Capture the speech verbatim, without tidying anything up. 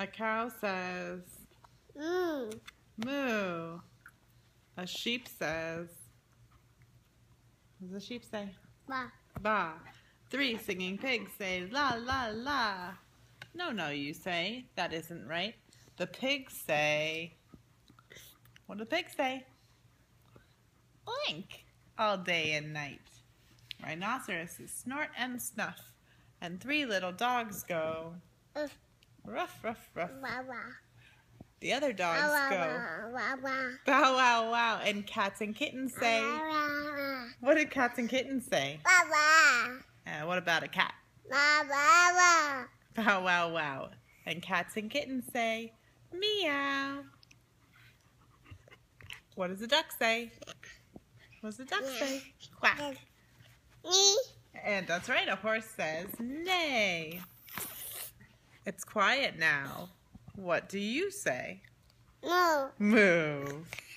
A cow says Moo. moo. A sheep says, what does a sheep say? Ba. Ba. Three singing pigs say la la la. No, no, you say. That isn't right. The pigs say, what do the pigs say? Blink all day and night. Rhinoceroses snort and snuff, and three little dogs go Uff. ruff, ruff, ruff. Wah, wah. The other dogs Wah, go wah, wah, wah. bow, wow, wow. And cats and kittens say, Wah, wah, wah. what did cats and kittens say? Wah, wah. Uh, what about a cat? Wah, wah, wah. Bow, wow, wow. And cats and kittens say, meow. What does the duck say? What does the duck say? Quack. Nee. And that's right, a horse says, neigh. It's quiet now. What do you say? Moo. Moo.